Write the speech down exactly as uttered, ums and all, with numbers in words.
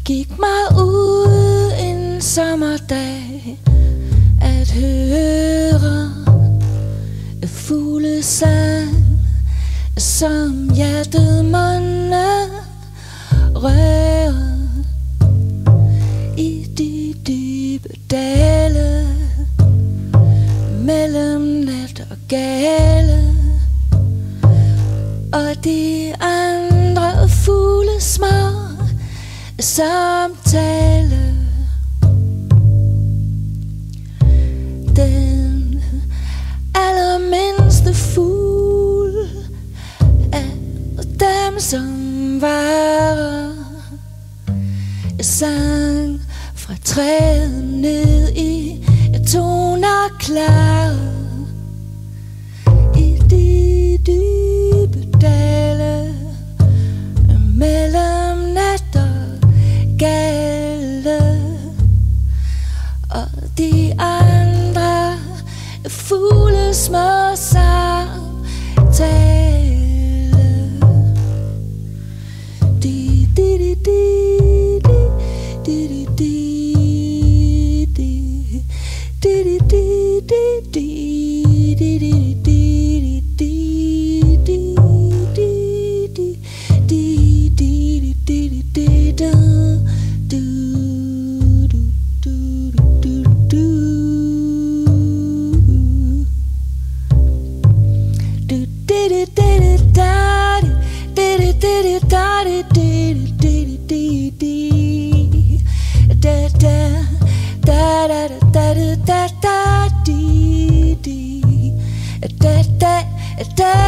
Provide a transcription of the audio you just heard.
gik mig ud en sommerdag at høre fuglesang, som hjertet måtte røre i de dybe dale mellem nat og gale, og de andre fugle små samtale. Den allermindste fugl af dem, som var, sang fra træet ned i toner klare i de dybe dale mellem nat og gale, og de andre fugle små samtale. Di di di di di di di di di di di di di di da